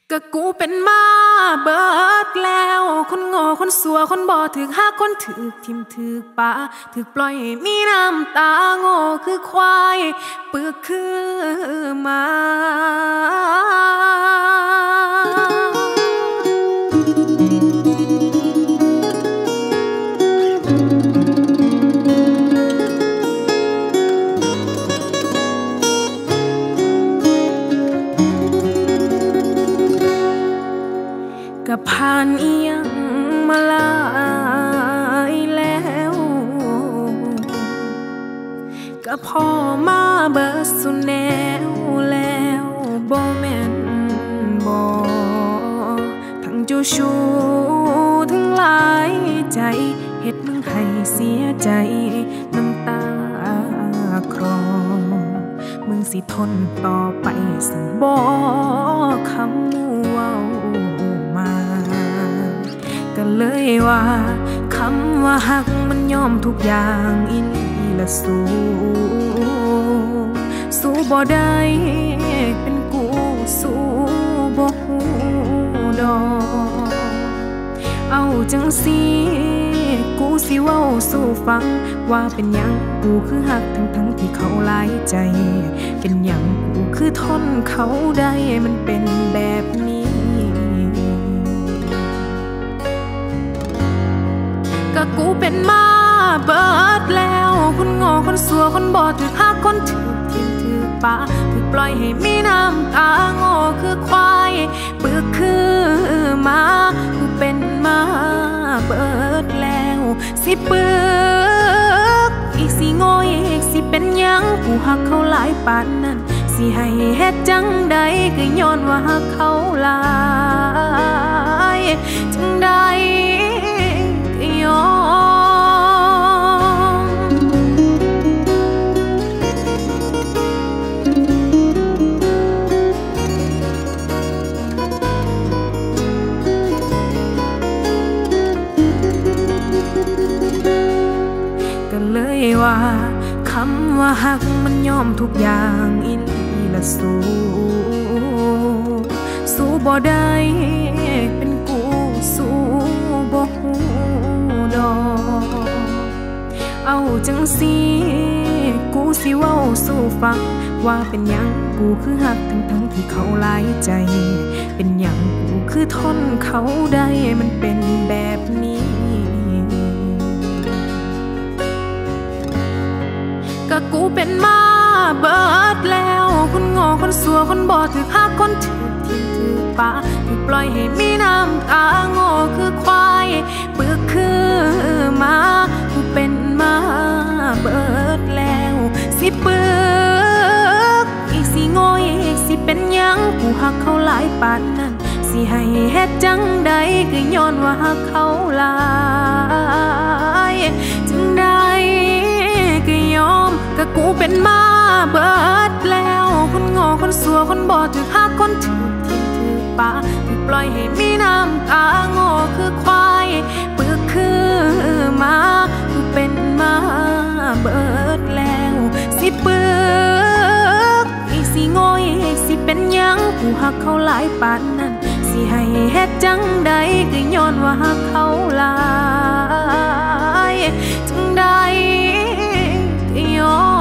ก็กูเป็นมาเบิดแล้วคนโง่คนสัวคนบ่ถึกหาคนถึกทิมถึกป่าถึกปล่อยให้มีน้ำตาโง่คือควายเปลือกคือหมาก็ผ่านอีหยังมาหลายแล้วก็พอมาเบิดสุดแนวแล้วบ่แม่นบ่ทั้งเจ้าชู้ทั้งหลายใจเฮ็ดมึงให้เสียใจน้ำตาคลอมึงสิทนต่อไปสังบ่คำเว้าก็เลยว่าคำว่าหักมันยอมทุกอย่างอินละสู้บ่ได้เป็นกูสู้บ่ฮู้ดอกเอาจังสิกูสิเว้าสู่ฟังว่าเป็นหยังกูคือหักทั้งที่เขาหลายใจเป็นหยังกูคือทนเขาได้มันเป็นแบบนี้ก็กูเป็นมาเบิดแล้วคนโง่คนสัวคนบ่ถึกหาคนถึกทิมถึกป่าถึกปล่อยให้มีน้ำตาโง่คือควายเปลือกคือหมากูเป็นมาเบิดแล้วสิเปลือกอีกสิโง่อีกสิเป็นหยังกูหักเขาหลายปานนั้นสิให้เฮ็ดจังใดก็ย้อนว่าหักเขาหลายจังใดก็เลยว่าคำว่าหักมันยอมทุกอย่างอินละสู้บ่ได้เป็นกูสู้บ่ฮู้ดอกเอาจังสิกูสิเว้าสู่ฟังว่าเป็นหยังกูคือหักทั้งที่เขาหลายใจเป็นหยังกูคือทนเขาได้มันเป็นแบบนี้ก็กูเป็นมาเบิดแล้วคนโง่คนสัวคนบ่ถึกหาคนถึกทิมถึกป่าถึกปล่อยให้มีน้ำตาโง่คือควายเปลือกคือหมากูเป็นมาเบิดแล้วสิเปลือกอีกสิโง่อีกสิเป็นหยังกูหักเขาหลายปานนั้นสิให้เฮ็ดจังใดก็ย้อนว่าหักเขาหลายจังใดก็ยอมก็กูเป็นมาเบิดแล้วคนโง่คนสัวคนบ่ถึกหาคนถึกทิมถึกป่าถึกปล่อยให้มีน้ำตาโง่คือควายเปลือกคือหมากูเป็นมาเบิดแล้วสิเปลือกอีกสิโง่อีกสิเป็นหยังกูหักเขาหลายปานนั้นสิให้เฮ็ดจังใดก็ย้อนว่าหักเขาหลายจังใดก็ยอม